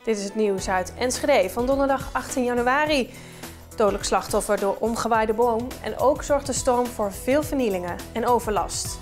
Dit is het nieuws uit Enschede van donderdag 18 januari. Dodelijk slachtoffer door omgewaaide boom en ook zorgt de storm voor veel vernielingen en overlast.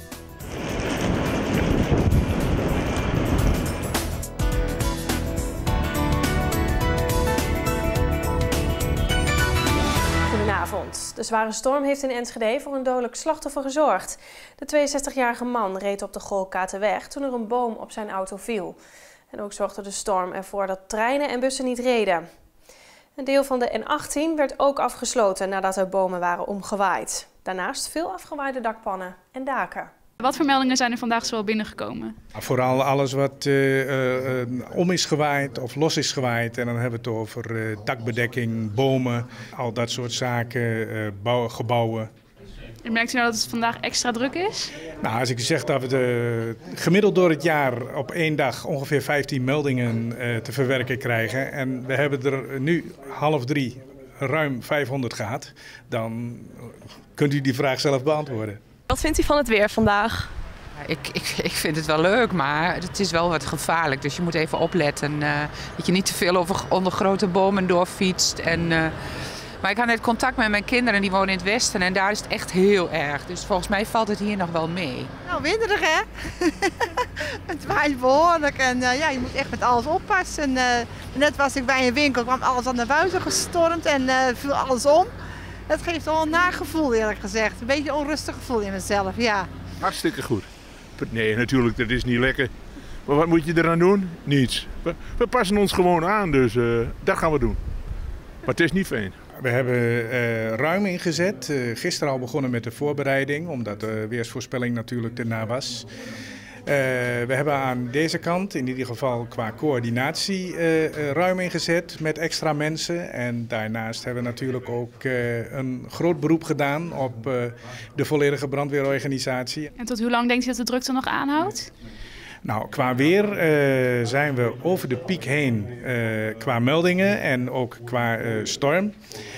Goedenavond. De zware storm heeft in Enschede voor een dodelijk slachtoffer gezorgd. De 62-jarige man reed op de Golkaterweg toen er een boom op zijn auto viel. En ook zorgde de storm ervoor dat treinen en bussen niet reden. Een deel van de N18 werd ook afgesloten nadat er bomen waren omgewaaid. Daarnaast veel afgewaaide dakpannen en daken. Wat voor meldingen zijn er vandaag zoal binnengekomen? Vooral alles wat om is gewaaid of los is gewaaid. En dan hebben we het over dakbedekking, bomen, al dat soort zaken, gebouwen. En merkt u nou dat het vandaag extra druk is? Nou, als ik zeg dat we gemiddeld door het jaar op één dag ongeveer 15 meldingen te verwerken krijgen. En we hebben er nu 2:30 ruim 500 gehad. Dan kunt u die vraag zelf beantwoorden. Wat vindt u van het weer vandaag? Ik vind het wel leuk, maar het is wel wat gevaarlijk. Dus je moet even opletten dat je niet te veel onder grote bomen doorfietst. Maar ik had net contact met mijn kinderen, die wonen in het westen en daar is het echt heel erg. Dus volgens mij valt het hier nog wel mee. Nou, winderig hè? Het waait behoorlijk en je moet echt met alles oppassen. Net was ik bij een winkel, kwam alles aan de buiten gestormd en viel alles om. Dat geeft wel een nagevoel eerlijk gezegd. Een beetje een onrustig gevoel in mezelf, ja. Hartstikke goed. Nee, natuurlijk, dat is niet lekker. Maar wat moet je eraan doen? Niets. We passen ons gewoon aan, dus dat gaan we doen. Maar het is niet fijn. We hebben ruim ingezet. Gisteren al begonnen met de voorbereiding, omdat de weersvoorspelling natuurlijk erna was. We hebben aan deze kant, in ieder geval qua coördinatie, ruim ingezet met extra mensen. En daarnaast hebben we natuurlijk ook een groot beroep gedaan op de volledige brandweerorganisatie. En tot hoe lang denkt u dat de drukte nog aanhoudt? Nou, qua weer zijn we over de piek heen qua meldingen en ook qua storm.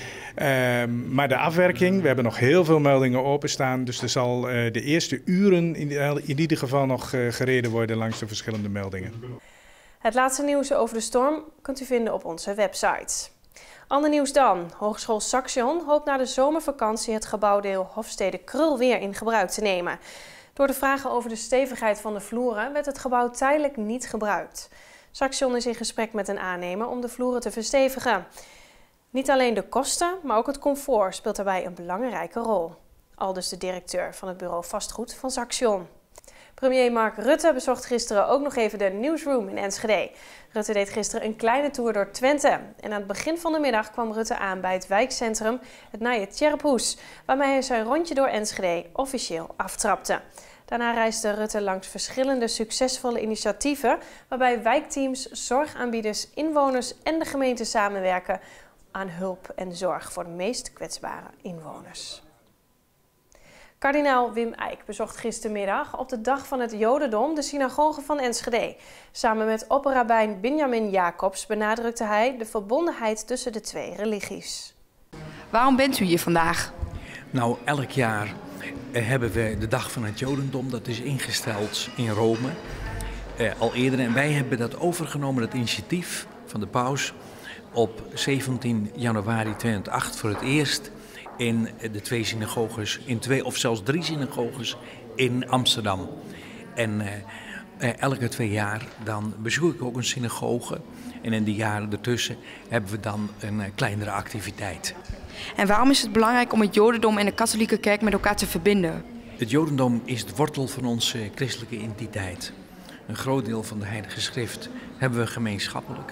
Maar de afwerking, we hebben nog heel veel meldingen openstaan. Dus er zal de eerste uren in ieder geval nog gereden worden langs de verschillende meldingen. Het laatste nieuws over de storm kunt u vinden op onze website. Ander nieuws dan. Hogeschool Saxion hoopt na de zomervakantie het gebouwdeel Hofstede Krul weer in gebruik te nemen. Door de vragen over de stevigheid van de vloeren werd het gebouw tijdelijk niet gebruikt. Saxion is in gesprek met een aannemer om de vloeren te verstevigen. Niet alleen de kosten, maar ook het comfort speelt daarbij een belangrijke rol. Aldus de directeur van het bureau vastgoed van Saxion. Premier Mark Rutte bezocht gisteren ook nog even de Newsroom in Enschede. Rutte deed gisteren een kleine tour door Twente. En aan het begin van de middag kwam Rutte aan bij het wijkcentrum het Nije Tjerphoes, waarmee hij zijn rondje door Enschede officieel aftrapte. Daarna reisde Rutte langs verschillende succesvolle initiatieven, waarbij wijkteams, zorgaanbieders, inwoners en de gemeente samenwerken aan hulp en zorg voor de meest kwetsbare inwoners. Kardinaal Wim Eijk bezocht gistermiddag op de dag van het Jodendom de synagoge van Enschede. Samen met opperrabijn Benjamin Jacobs benadrukte hij de verbondenheid tussen de twee religies. Waarom bent u hier vandaag? Nou, elk jaar hebben we de dag van het Jodendom, dat is ingesteld in Rome al eerder. En wij hebben dat overgenomen, dat initiatief van de paus, op 17 januari 2008 voor het eerst in de twee synagoges, in 2 of zelfs 3 synagoges in Amsterdam. En elke 2 jaar dan bezoek ik ook een synagoge en in de jaren ertussen hebben we dan een kleinere activiteit. En waarom is het belangrijk om het Jodendom en de katholieke kerk met elkaar te verbinden? Het Jodendom is de wortel van onze christelijke identiteit. Een groot deel van de Heilige Schrift hebben we gemeenschappelijk.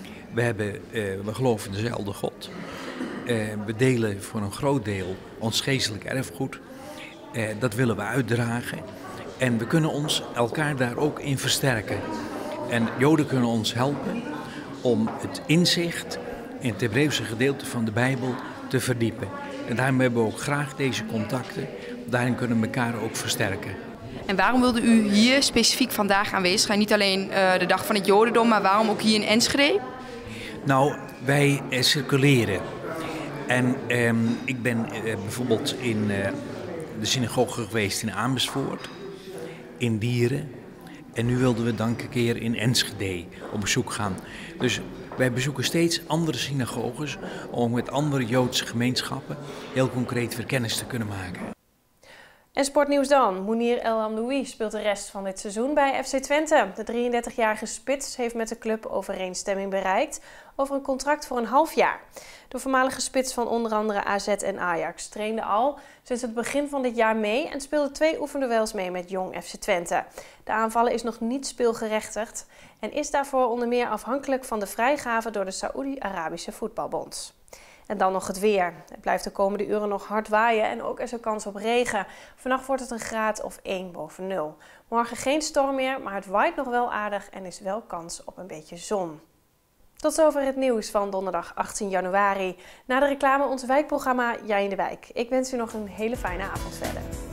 We geloven in dezelfde God. We delen voor een groot deel ons geestelijk erfgoed. Dat willen we uitdragen. En we kunnen elkaar daar ook in versterken. En Joden kunnen ons helpen om het inzicht in het Hebreeuwse gedeelte van de Bijbel te verdiepen. En daarom hebben we ook graag deze contacten. Daarin kunnen we elkaar ook versterken. En waarom wilde u hier specifiek vandaag aanwezig zijn? Niet alleen de dag van het Jodendom, maar waarom ook hier in Enschede? Nou, wij circuleren. En ik ben bijvoorbeeld in de synagoge geweest in Amersfoort, in Dieren En nu wilden we dan een keer in Enschede op bezoek gaan. Dus wij bezoeken steeds andere synagoges om met andere Joodse gemeenschappen heel concreet weer kennis te kunnen maken. En sportnieuws dan. Mounir El Hamdoui speelt de rest van dit seizoen bij FC Twente. De 33-jarige spits heeft met de club overeenstemming bereikt over een contract voor een half jaar. De voormalige spits van onder andere AZ en Ajax trainde al sinds het begin van dit jaar mee en speelde 2 oefenduels mee met jong FC Twente. De aanvaller is nog niet speelgerechtigd en is daarvoor onder meer afhankelijk van de vrijgave door de Saoedi-Arabische Voetbalbond. En dan nog het weer. Het blijft de komende uren nog hard waaien en ook is er kans op regen. Vannacht wordt het een graad of 1 boven 0. Morgen geen storm meer, maar het waait nog wel aardig en is wel kans op een beetje zon. Tot zover het nieuws van donderdag 18 januari. Na de reclame ons wijkprogramma Jij in de Wijk. Ik wens u nog een hele fijne avond verder.